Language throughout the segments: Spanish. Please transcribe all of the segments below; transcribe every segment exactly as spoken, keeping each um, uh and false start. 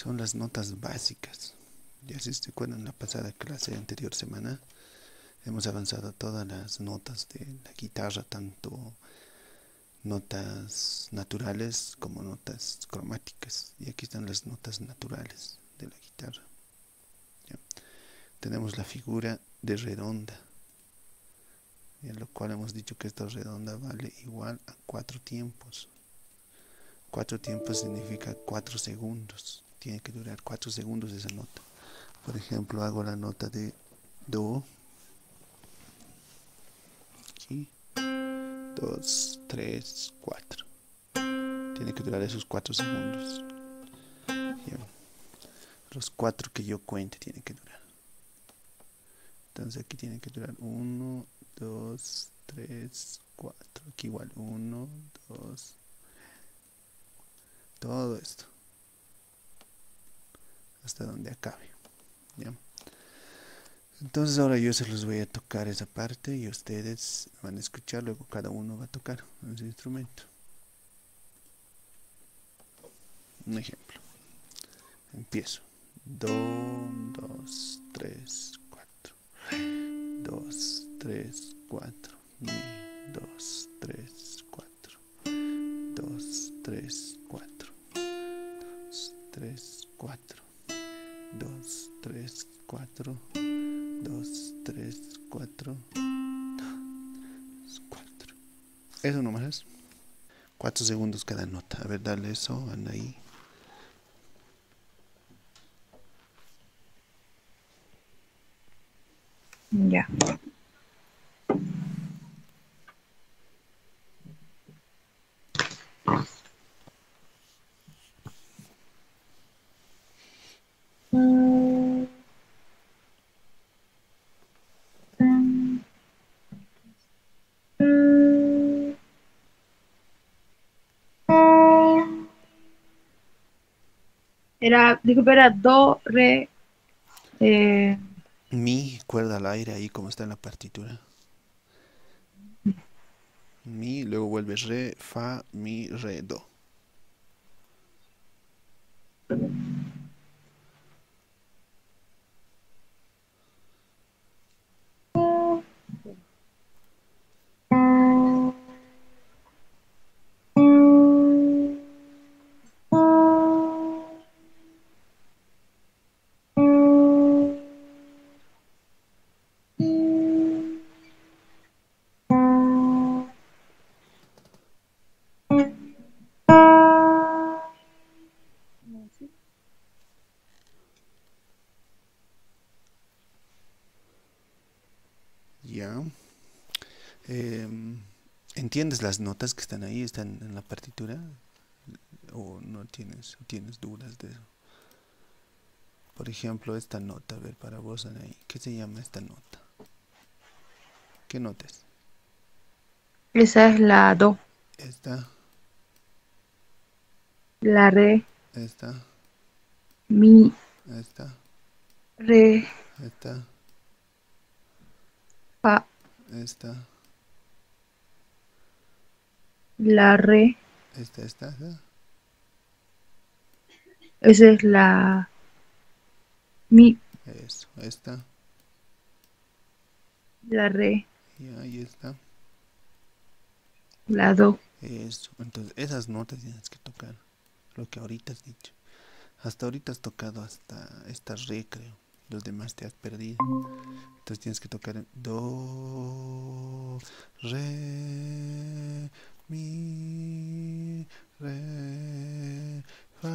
son las notas básicas. Ya si se acuerdan, la pasada clase anterior semana hemos avanzado todas las notas de la guitarra, tanto notas naturales como notas cromáticas. Y aquí están las notas naturales de la guitarra. ¿Ya? Tenemos la figura de redonda, en lo cual hemos dicho que esta redonda vale igual a cuatro tiempos. Cuatro tiempos significa cuatro segundos. Tiene que durar cuatro segundos esa nota. Por ejemplo, hago la nota de do. Aquí. Dos, tres, cuatro. Tiene que durar esos cuatro segundos. Bien. Los cuatro que yo cuente tienen que durar. Entonces aquí tiene que durar uno, dos, tres, cuatro. Aquí igual uno, dos. Todo esto. Hasta donde acabe. ¿Ya? Entonces ahora yo se los voy a tocar esa parte y ustedes van a escuchar, luego cada uno va a tocar en su instrumento. Un ejemplo. Empiezo. Do, dos, tres, cuatro. Dos, tres, cuatro. Mi, dos, tres, cuatro. Dos, tres, cuatro. Dos, tres, cuatro. Dos, tres, cuatro. Dos, tres, cuatro. Dos, cuatro. Eso nomás. Cuatro segundos cada nota. A ver, dale eso, anda ahí. Ya. Era, disculpe, era do, re, eh, Mi, cuerda al aire ahí como está en la partitura. Mi, luego vuelve re, fa, mi, re, do. Ya. Eh, ¿Entiendes las notas que están ahí? ¿Están en la partitura? ¿O no tienes, tienes dudas de eso? Por ejemplo, esta nota, a ver, para vos, Anaí, ¿qué se llama esta nota? ¿Qué nota es? esa es la do, Esta, la re, esta, mi, esta, re, esta, fa, esta, la re, esta, esta, esta. esa es la mi, Eso, esta, la re, y ahí está. la do. Eso, entonces esas notas tienes que tocar, lo que ahorita has dicho. Hasta ahorita has tocado hasta esta re, creo. Los demás te has perdido. Entonces tienes que tocar do, re, mi, re, fa,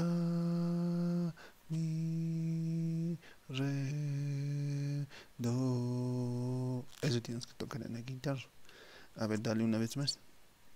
mi, re, do. Eso tienes que tocar en la guitarra. A ver, dale una vez más.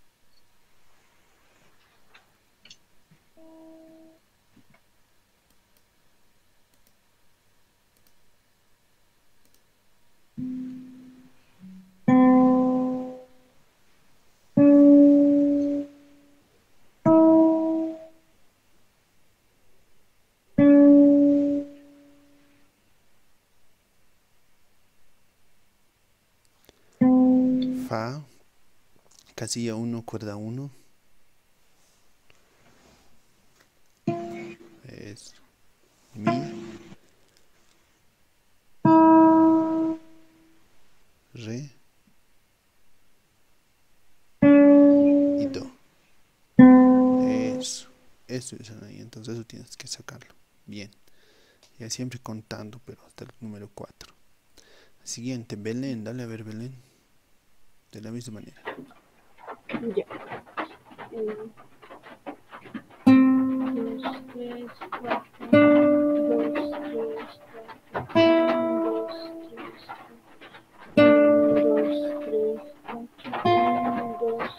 Fa, casilla uno, cuerda uno. Eso. mi, re y do. Eso, eso es ahí, entonces eso tienes que sacarlo. Bien, ya siempre contando, pero hasta el número cuatro. Siguiente, Belén, dale a ver Belén. De la misma manera. Ya. Eh, dos, tres, cuatro, dos, tres, cuatro, uno, dos, tres, cuatro, uno,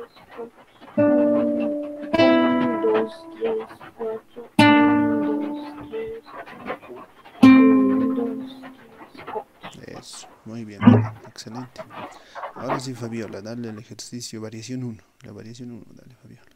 dos, tres, cuatro, uno, dos, tres, cuatro, uno, dos, tres, cuatro. Eso, muy bien Belén, excelente. Ahora sí Fabiola, dale el ejercicio variación uno. La variación uno, dale Fabiola.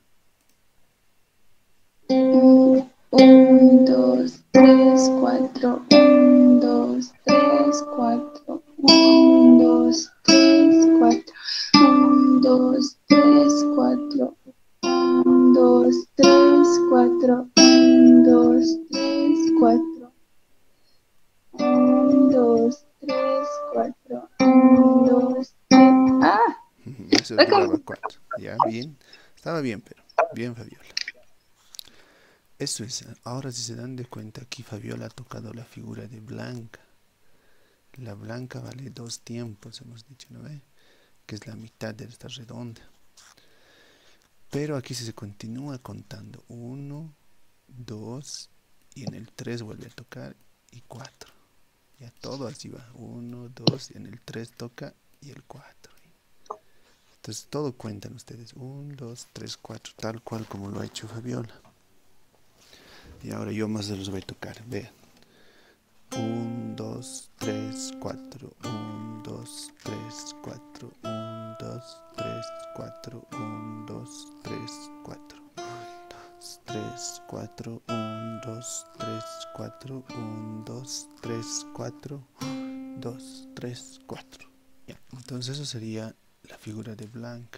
Un, dos, tres, cuatro. Un, dos, tres, cuatro. Un, dos, tres, cuatro. Un, dos, tres, cuatro. Un, dos, tres, cuatro. Un, dos, tres, cuatro. Un, dos, tres, cuatro. Un, dos, tres. ¡Ah! Eso duraba cuatro. Ya, bien. Estaba bien, pero. Bien Fabiola. Eso es. Ahora si se dan de cuenta, aquí Fabiola ha tocado la figura de Blanca. La blanca vale dos tiempos, hemos dicho, ¿no ve? Que es la mitad de esta redonda. Pero aquí se continúa contando. Uno, dos, y en el tres vuelve a tocar, y cuatro. Ya todo así va. Uno, dos, y en el tres toca, y el cuatro. Entonces todo cuentan ustedes. Uno, dos, tres, cuatro. Tal cual como lo ha hecho Fabiola. Y ahora yo más se los voy a tocar. Vean. uno, dos, tres, cuatro. uno, dos, tres, cuatro. uno, dos, tres, cuatro. uno, dos, tres, cuatro. tres, cuatro. uno, dos, tres, cuatro. uno, dos, tres, cuatro. dos, tres, cuatro. Ya. Entonces eso sería la figura de Blanca.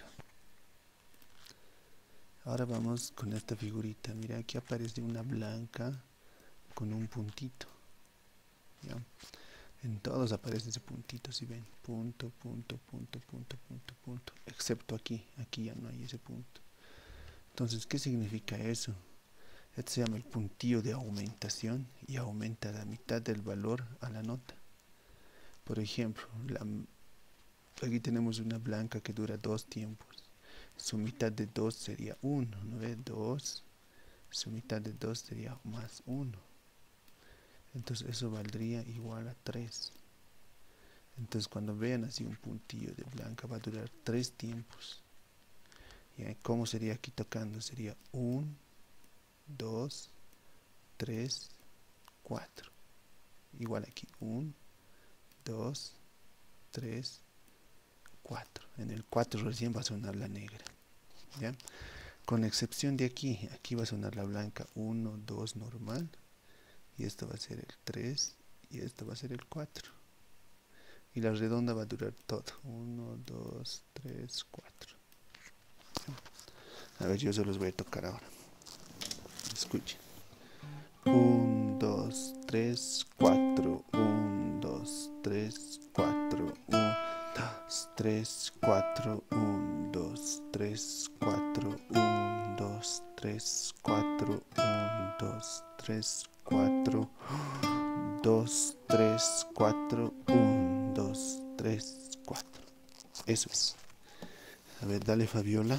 Ahora vamos con esta figurita. Mira, aquí aparece una blanca con un puntito. ¿Ya? En todos aparece ese puntito, si ven. Punto, punto, punto, punto, punto, punto. Excepto aquí. Aquí ya no hay ese punto. Entonces, ¿qué significa eso? Esto se llama el puntillo de aumentación y aumenta la mitad del valor a la nota. Por ejemplo, la, aquí tenemos una blanca que dura dos tiempos. Su mitad de dos sería uno, ¿no ve? dos. Su mitad de dos sería más uno. Entonces eso valdría igual a tres. Entonces cuando vean así un puntillo de blanca va a durar tres tiempos. ¿Y cómo sería aquí tocando? Sería uno, dos, tres, cuatro. Igual aquí uno, dos, tres, cuatro. En el cuatro recién va a sonar la negra. ¿Ya? Con excepción de aquí. Aquí va a sonar la blanca uno, dos normal. Y esto va a ser el tres. Y esto va a ser el cuatro. Y la redonda va a durar todo. uno, dos, tres, cuatro. A ver, yo se los voy a tocar ahora. Escuchen. uno, dos, tres, cuatro. uno, dos, tres, cuatro. uno, dos, tres, cuatro. uno, dos, tres, cuatro. uno, dos, tres, cuatro. uno, dos, tres, cuatro. dos, tres, cuatro. uno, dos, tres, cuatro. Eso es. A ver, dale Fabiola.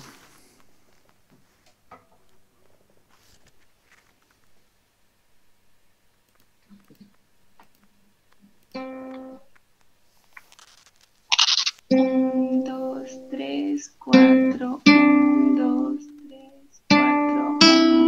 Un, dos, tres, cuatro. Un, dos, tres, cuatro.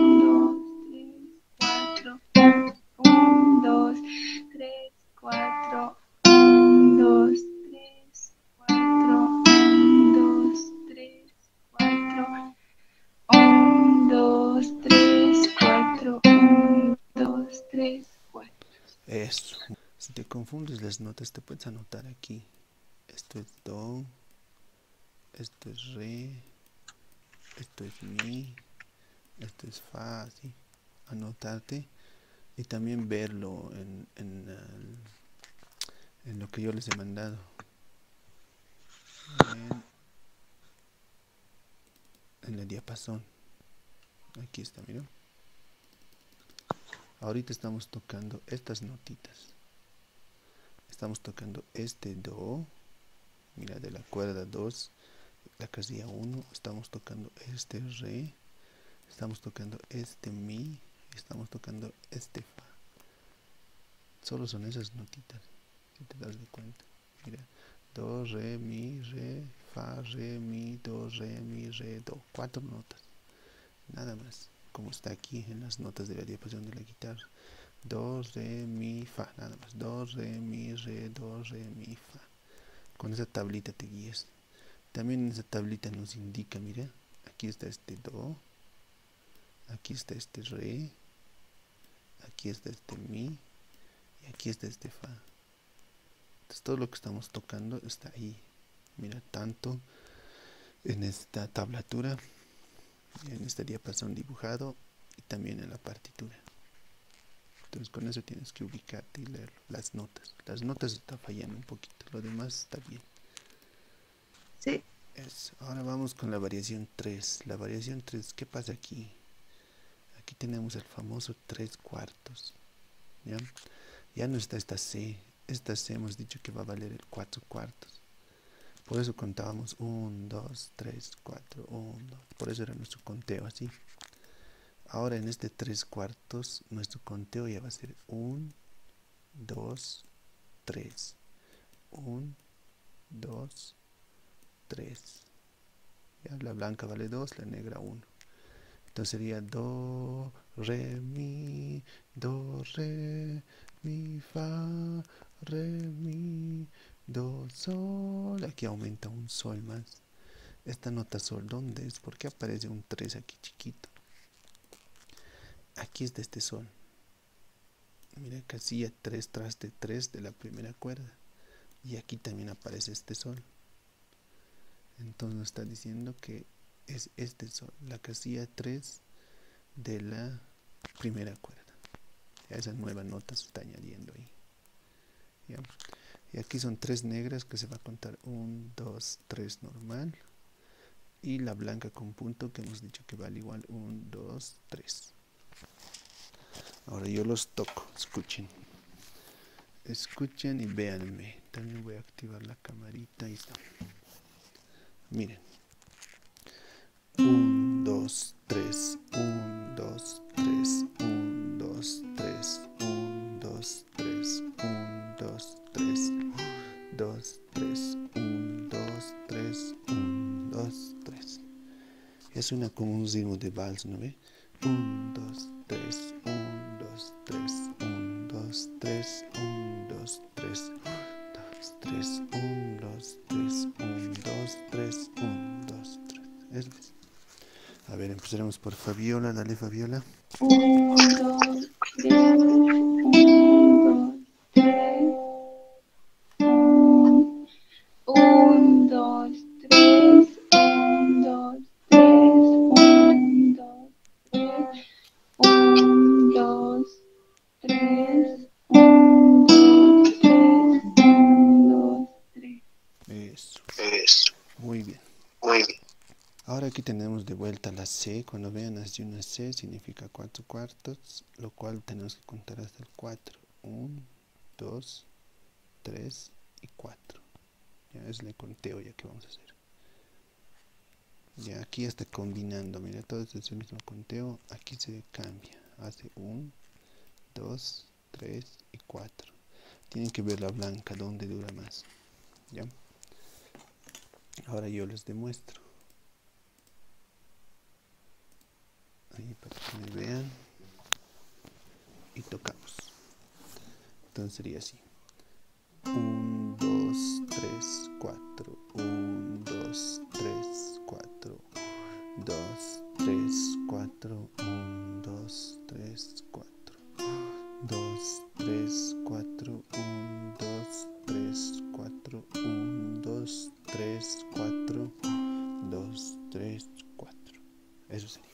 Un, dos, tres, cuatro. Un, dos, tres, cuatro. Un, dos, tres, cuatro. Un, dos, tres, cuatro. Un, dos, tres, cuatro. Eso. Si te confundes las notas, te puedes anotar aquí. Esto es do, esto es re, esto es mi, esto es fa, así. Anotarte y también verlo en, en, el, en lo que yo les he mandado. En, en el diapasón. Aquí está, miren. Ahorita estamos tocando estas notitas. Estamos tocando este do, mira, de la cuerda dos, la casilla uno, estamos tocando este re, estamos tocando este mi, estamos tocando este fa. Solo son esas notitas, si te das de cuenta. Mira, do, re, mi, re, fa, re, mi, do, re, mi, re, do. Cuatro notas, nada más, como está aquí en las notas de la diapasón de la guitarra. Do, re, mi, fa, nada más. Do, re, mi, re, do, re, mi, fa. Con esa tablita te guías. También en esa tablita nos indica, mira, aquí está este do, aquí está este re, aquí está este mi, y aquí está este fa. Entonces todo lo que estamos tocando está ahí. Mira, tanto en esta tablatura, en este diapasón dibujado, y también en la partitura. Entonces con eso tienes que ubicarte y leer las notas. Las notas están fallando un poquito, lo demás está bien. Sí. Eso. Ahora vamos con la variación tres. La variación tres, ¿qué pasa aquí? Aquí tenemos el famoso tres cuartos. ¿Ya? Ya no está esta C. Esta C hemos dicho que va a valer el cuatro cuartos. Por eso contábamos uno, dos, tres, cuatro, uno, dos. Por eso era nuestro conteo así. Ahora en este tres cuartos, nuestro conteo ya va a ser uno, dos, tres. uno, dos, tres. Ya, la blanca vale dos, la negra uno. Entonces sería do, re, mi, do, re, mi, fa, re, mi, do, sol. Aquí aumenta un sol más. Esta nota sol, ¿dónde es? ¿Por qué aparece un tres aquí chiquito? Aquí es de este sol. Mira, casilla tres tras de tres de la primera cuerda. Y aquí también aparece este sol. Entonces nos está diciendo que es este sol, la casilla tres de la primera cuerda. Ya esa nueva nota se está añadiendo ahí. ¿Ya? Y aquí son tres negras que se va a contar uno, dos, tres normal. Y la blanca con punto que hemos dicho que vale igual uno, dos, tres. Ahora yo los toco, escuchen. Escuchen y véanme. También voy a activar la camarita. Ahí está. Miren. uno, dos, tres. uno, dos, tres. uno, dos, tres. uno, dos, tres. uno, dos, tres. uno, dos, tres. uno, dos, tres. uno, dos, tres. Ya suena como un ritmo de vals, ¿no ve? uno, dos, tres. uno, dos, tres. uno, dos, tres. uno, dos, tres. dos, tres. uno, dos, tres. uno, dos, tres. uno, dos, tres. Eso es. A ver, empezaremos por Fabiola. Dale, Fabiola. uno, dos, tres. uno, dos, tres. uno, dos, tres. uno, dos, tres. uno, dos, tres. uno, dos, tres. uno, dos, tres. Eso. Eso. Muy bien. Muy bien. Ahora aquí tenemos de vuelta la C. Cuando vean así una C significa cuatro cuartos, lo cual tenemos que contar hasta el cuatro. uno, dos, tres y cuatro. Ya es el conteo ya que vamos a hacer. Ya aquí está combinando, mira, todo esto es el mismo conteo. Aquí se cambia, hace uno, dos, tres y cuatro. Tienen que ver la blanca donde dura más. ¿Ya? Ahora yo les demuestro. Ahí para que me vean. Y tocamos. Entonces sería así. uno, dos, tres, cuatro. uno, dos, tres, cuatro. dos, tres, cuatro. uno, dos, tres, cuatro. dos, tres, cuatro. uno, dos, tres, cuatro. uno, dos, tres, cuatro. dos, tres, cuatro. Eso sería.